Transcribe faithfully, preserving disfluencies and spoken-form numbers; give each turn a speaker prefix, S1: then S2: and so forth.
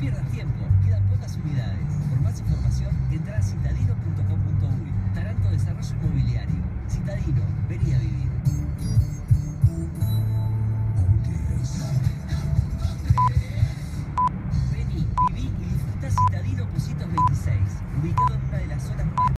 S1: pierdas tiempo, quedan pocas unidades. Por más información, entra a citadino punto com punto uy. Taranto Desarrollo Inmobiliario. Citadino, vení a vivir. Vení, viví y disfruta Citadino Positos veintiséis, ubicado en una de las zonas más